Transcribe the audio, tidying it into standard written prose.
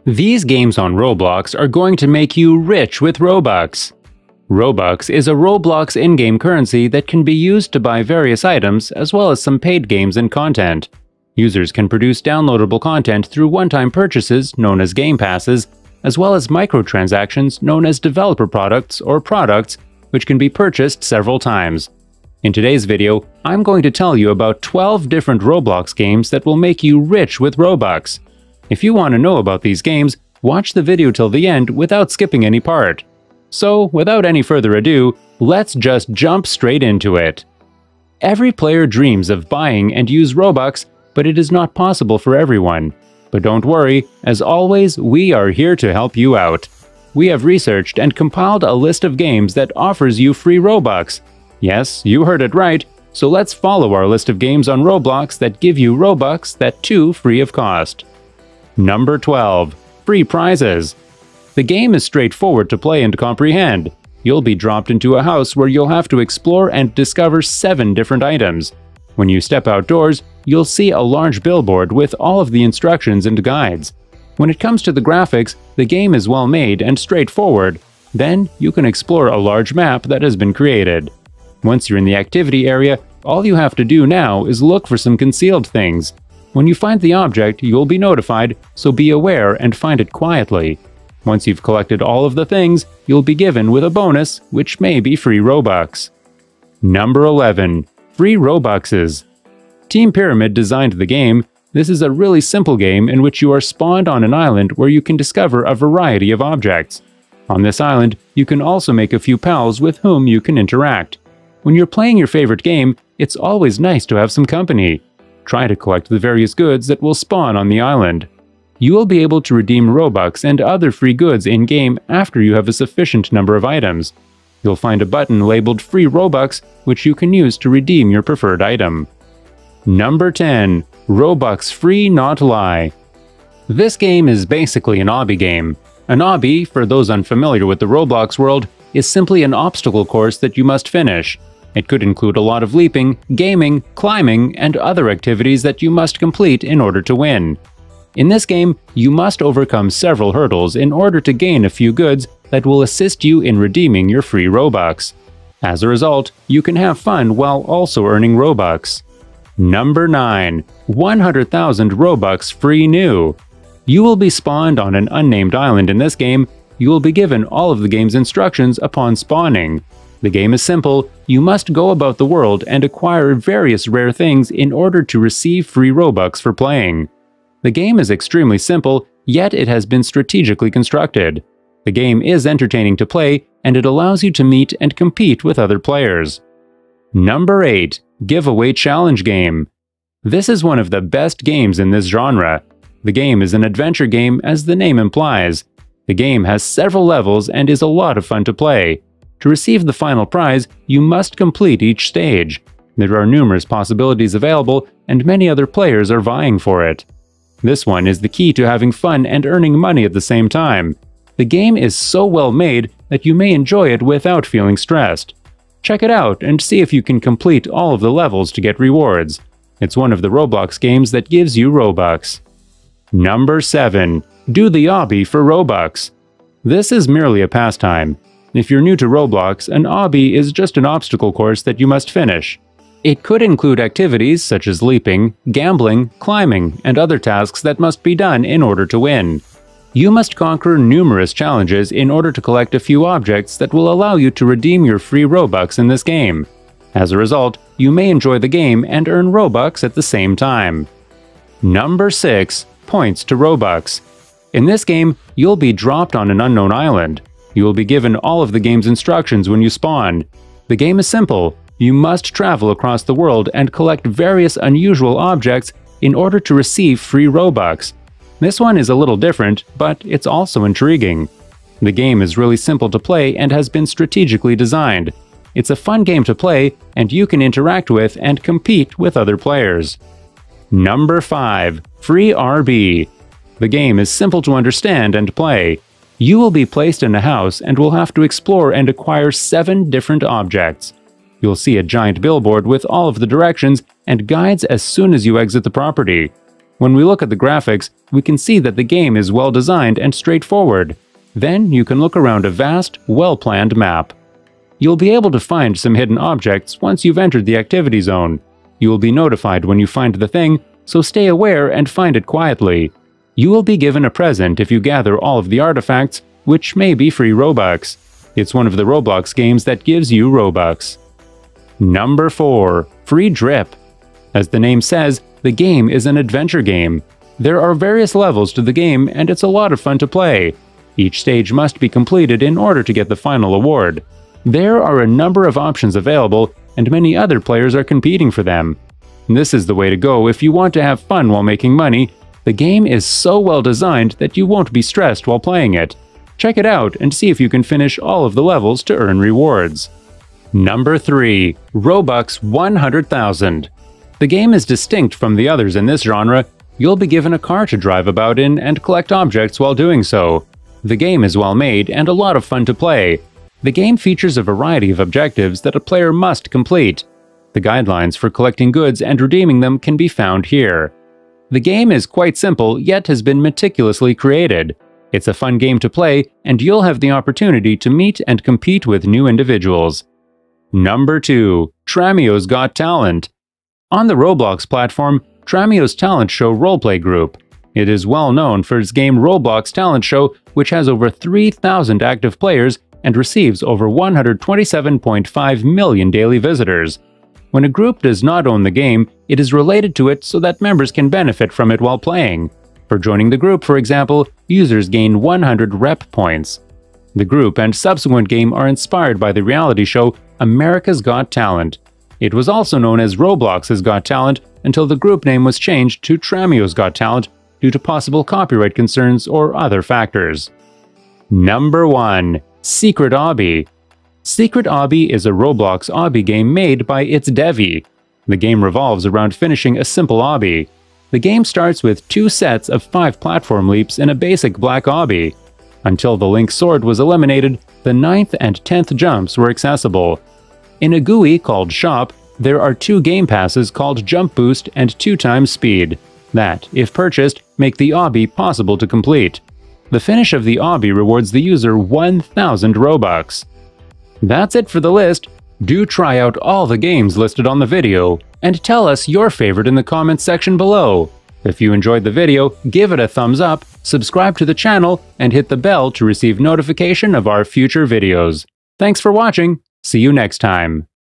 These games on Roblox are going to make you rich with Robux. Robux is a Roblox in-game currency that can be used to buy various items as well as some paid games and content. Users can produce downloadable content through one-time purchases known as Game Passes, as well as microtransactions known as developer products or products, which can be purchased several times. In today's video, I'm going to tell you about 12 different Roblox games that will make you rich with Robux. If you want to know about these games, watch the video till the end without skipping any part. So, without any further ado, let's just jump straight into it. Every player dreams of buying and use Robux, but it is not possible for everyone. But don't worry, as always, we are here to help you out. We have researched and compiled a list of games that offers you free Robux. Yes, you heard it right, so let's follow our list of games on Roblox that give you Robux that too free of cost. Number 12. Free Prizes. The game is straightforward to play and comprehend. You'll be dropped into a house where you'll have to explore and discover 7 different items. When you step outdoors, you'll see a large billboard with all of the instructions and guides. When it comes to the graphics, the game is well made and straightforward. Then, you can explore a large map that has been created. Once you're in the activity area, all you have to do now is look for some concealed things. When you find the object, you'll be notified, so be aware and find it quietly. Once you've collected all of the things, you'll be given with a bonus, which may be free Robux. Number 11. Free Robuxes. Team Pyramid designed the game. This is a really simple game in which you are spawned on an island where you can discover a variety of objects. On this island, you can also make a few pals with whom you can interact. When you're playing your favorite game, it's always nice to have some company. Try to collect the various goods that will spawn on the island. You will be able to redeem Robux and other free goods in-game after you have a sufficient number of items. You'll find a button labeled Free Robux, which you can use to redeem your preferred item. Number 10. Robux Free Not Lie. This game is basically an obby game. An obby, for those unfamiliar with the Roblox world, is simply an obstacle course that you must finish. It could include a lot of leaping, gaming, climbing, and other activities that you must complete in order to win. In this game, you must overcome several hurdles in order to gain a few goods that will assist you in redeeming your free Robux. As a result, you can have fun while also earning Robux. Number 9. 100,000 Robux Free New. You will be spawned on an unnamed island in this game. You will be given all of the game's instructions upon spawning. The game is simple. You must go about the world and acquire various rare things in order to receive free Robux for playing. The game is extremely simple, yet it has been strategically constructed. The game is entertaining to play, and it allows you to meet and compete with other players. Number 8. Giveaway Challenge Game. This is one of the best games in this genre. The game is an adventure game, as the name implies. The game has several levels and is a lot of fun to play. To receive the final prize, you must complete each stage. There are numerous possibilities available, and many other players are vying for it. This one is the key to having fun and earning money at the same time. The game is so well made that you may enjoy it without feeling stressed. Check it out and see if you can complete all of the levels to get rewards. It's one of the Roblox games that gives you Robux. Number 7. Do the obby for Robux. This is merely a pastime. If you're new to Roblox, an obby is just an obstacle course that you must finish. It could include activities such as leaping, gambling, climbing, and other tasks that must be done in order to win. You must conquer numerous challenges in order to collect a few objects that will allow you to redeem your free Robux in this game. As a result, you may enjoy the game and earn Robux at the same time. Number 6. Points to Robux. In this game, you'll be dropped on an unknown island. You will be given all of the game's instructions when you spawn. The game is simple. You must travel across the world and collect various unusual objects in order to receive free Robux. This one is a little different, but it's also intriguing. The game is really simple to play and has been strategically designed. It's a fun game to play, and you can interact with and compete with other players. Number 5. Free RB. The game is simple to understand and play. You will be placed in a house and will have to explore and acquire 7 different objects. You'll see a giant billboard with all of the directions and guides as soon as you exit the property. When we look at the graphics, we can see that the game is well designed and straightforward. Then you can look around a vast, well-planned map. You'll be able to find some hidden objects once you've entered the activity zone. You will be notified when you find the thing, so stay aware and find it quietly. You will be given a present if you gather all of the artifacts, which may be free Robux. It's one of the Roblox games that gives you Robux. Number 4. Free Drip. As the name says, the game is an adventure game. There are various levels to the game and it's a lot of fun to play. Each stage must be completed in order to get the final award. There are a number of options available and many other players are competing for them. This is the way to go if you want to have fun while making money. The game is so well designed that you won't be stressed while playing it. Check it out and see if you can finish all of the levels to earn rewards. Number 3. Robux 100,000. The game is distinct from the others in this genre. You'll be given a car to drive about in and collect objects while doing so. The game is well made and a lot of fun to play. The game features a variety of objectives that a player must complete. The guidelines for collecting goods and redeeming them can be found here. The game is quite simple, yet has been meticulously created. It's a fun game to play, and you'll have the opportunity to meet and compete with new individuals. Number 2. Trameo's Got Talent. On the Roblox platform, Trameo's talent show roleplay group. It is well known for its game Roblox Talent Show, which has over 3,000 active players and receives over 127.5 million daily visitors. When a group does not own the game, it is related to it so that members can benefit from it while playing. For joining the group, for example, users gain 100 rep points. The group and subsequent game are inspired by the reality show America's Got Talent. It was also known as Roblox's Got Talent until the group name was changed to Trameo's Got Talent due to possible copyright concerns or other factors. Number 1. Secret Obby. Secret Obby is a Roblox obby game made by It's Devi. The game revolves around finishing a simple obby. The game starts with 2 sets of 5 platform leaps in a basic black obby. Until the Link sword was eliminated, the 9th and 10th jumps were accessible. In a GUI called Shop, there are 2 game passes called Jump Boost and 2x Speed, that, if purchased, make the obby possible to complete. The finish of the obby rewards the user 1,000 Robux. That's it for the list. Do try out all the games listed on the video, and tell us your favorite in the comments section below. If you enjoyed the video, give it a thumbs up, subscribe to the channel, and hit the bell to receive notification of our future videos. Thanks for watching. See you next time.